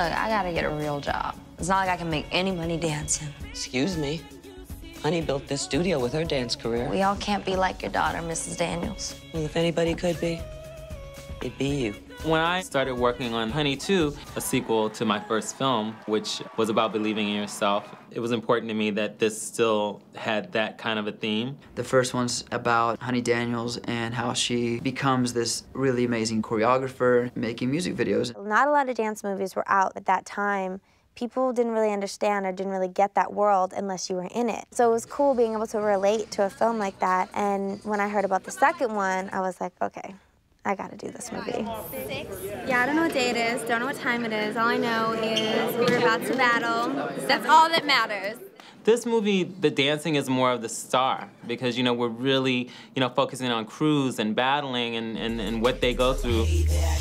Look, I gotta get a real job. It's not like I can make any money dancing. Excuse me. Honey built this studio with her dance career. We all can't be like your daughter, Mrs. Daniels. Well, if anybody could be, it'd be you. When I started working on Honey 2, a sequel to my first film, which was about believing in yourself, it was important to me that this still had that kind of a theme. The first one's about Honey Daniels and how she becomes this really amazing choreographer making music videos. Not a lot of dance movies were out at that time. People didn't really understand or didn't really get that world unless you were in it. So it was cool being able to relate to a film like that. And when I heard about the second one, I was like, okay, I gotta do this movie. Yeah, I don't know what day it is, don't know what time it is. All I know is we're about to battle. That's all that matters. This movie, the dancing is more of the star because, you know, we're really, you know, focusing on crews and battling and what they go through.